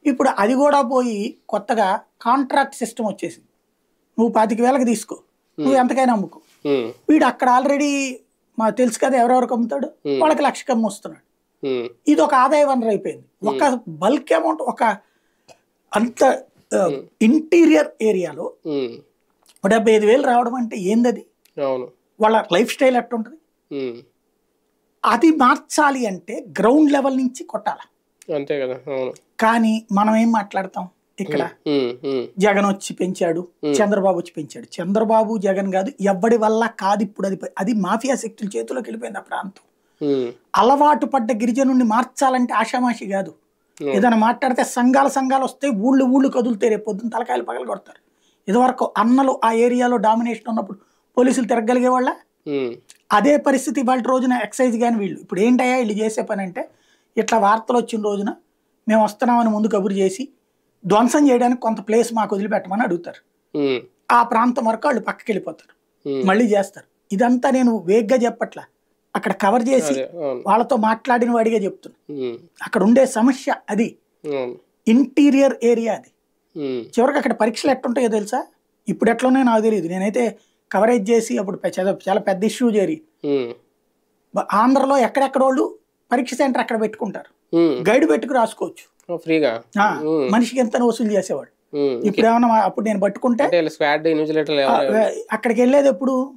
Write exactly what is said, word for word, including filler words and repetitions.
ఇప్పుడు అది కూడా పోయి కొత్తగా కాంట్రాక్ట్ సిస్టమ్ వచ్చేసింది. నువ్వు పాతిక వేలకు తీసుకో, నువ్వు ఎంతకైనా అమ్ముకో. వీడు అక్కడ ఆల్రెడీ మాకు తెలుసు కదా ఎవరెవరికి అమ్ముతాడు, వాళ్ళకి లక్షకి అమ్ము వస్తున్నాడు. ఇది ఒక ఆదాయ వనరు అయిపోయింది. ఒక బల్క్ అమౌంట్, ఒక అంత ఇంటీరియర్ ఏరియాలో డెబ్బై ఐదు వేలు రావడం అంటే ఏందది? వాళ్ళ లైఫ్ స్టైల్ ఎట్టుంటది? అది మార్చాలి అంటే గ్రౌండ్ లెవెల్ నుంచి కొట్టాలి. అంతే కదా. కానీ మనం ఏం మాట్లాడతాం ఇక్కడ? జగన్ వచ్చి పెంచాడు, చంద్రబాబు వచ్చి పెంచాడు. చంద్రబాబు జగన్ కాదు, ఎవడి వల్ల కాదు. ఇప్పుడు అది అది మాఫియా శక్తుల చేతిలోకి వెళ్ళిపోయింది ఆ ప్రాంతం. అలవాటు పడ్డ గిరిజనుడిని మార్చాలంటే ఆషామాషి కాదు. ఏదైనా మాట్లాడితే సంఘాలు సంఘాలు వస్తే ఊళ్ళు ఊళ్ళు కదులుతాయి, రేపు పొద్దున్న తలకాయలు పగలు కొడతారు. ఇదివరకు అన్నలు ఆ ఏరియాలో డామినేషన్ ఉన్నప్పుడు పోలీసులు తిరగలిగే వాళ్ళ. అదే పరిస్థితి ఇవాళ రోజున ఎక్సైజ్ కానీ వీళ్ళు ఇప్పుడు ఏంటయ్యా వీళ్ళు చేసే పని అంటే, ఇట్లా వార్తలు వచ్చిన రోజున మేము వస్తున్నామని ముందు కబురు చేసి ధ్వంసం చేయడానికి కొంత ప్లేస్ మాకు వదిలిపెట్టమని అడుగుతారు. ఆ ప్రాంతం వరకు వాళ్ళు పక్కకి వెళ్ళిపోతారు, మళ్ళీ చేస్తారు. ఇదంతా నేను వేగ్గా చెప్పట్లా, అక్కడ కవర్ చేసి వాళ్ళతో మాట్లాడిన వాడిగా చెప్తున్నా. అక్కడ ఉండే సమస్య అది, ఇంటీరియర్ ఏరియా అది. చివరికి అక్కడ పరీక్షలు ఎట్లుంటాయో తెలుసా? ఇప్పుడు ఎట్లున్నాయో నాకు తెలియదు. నేనైతే కవరేజ్ చేసి అప్పుడు చాలా పెద్ద ఇష్యూ చేరి ఆంధ్రలో ఎక్కడెక్కడ వాళ్ళు పరీక్ష సెంటర్ అక్కడ పెట్టుకుంటారు, గైడ్ పెట్టుకు రాసుకోవచ్చు ఫ్రీగా. మనిషికి ఎంత వసూలు చేసేవాడు. ఇప్పుడు ఏమన్నా అప్పుడు నేను పట్టుకుంటే అక్కడికి వెళ్ళేది ఎప్పుడు